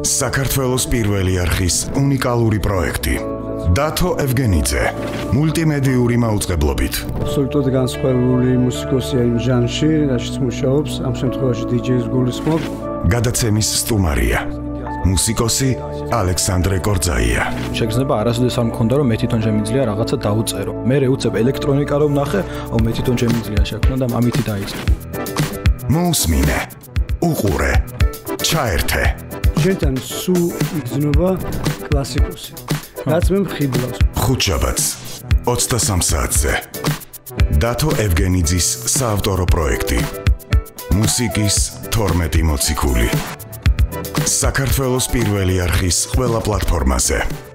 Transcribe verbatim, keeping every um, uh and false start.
საქართველოს პირველი არხის უნიკალური პროექტი. დათო ევგენიძე, მულტიმედიური მაუწყებლობით. Absolutely განსხვავებული მუსიკოსია იმ ჟანრში, რაშიც მუშაობს, ამ შემთხვევაში დიჯეის გულისხმობ. გადაცემის სტუმარია. მუსიკოსი ალექსანდრე კორძაია. შეგრძნება არასოდეს არ მქონდა რომ მე თვითონ შემიძლია რაღაცა დაუწერო. მე უცებ ელექტრონიკა რომ ნახე, აუ მე თვითონ შემიძლია შექმნა და ამითი დაიწყე. მოусმინე, უყურე, ჩაერთე. შენთან სულ იგრძნობა კლასიკოსი. რაც მე მხიბლავს. ხუთშაბათს ოცდასამ საათზე. დათო ევგენიძის საავტორო პროექტი. მუსიკის თორმეტი მოციქული. საქართველოს პირველი არხის ყველა პლატფორმაზე.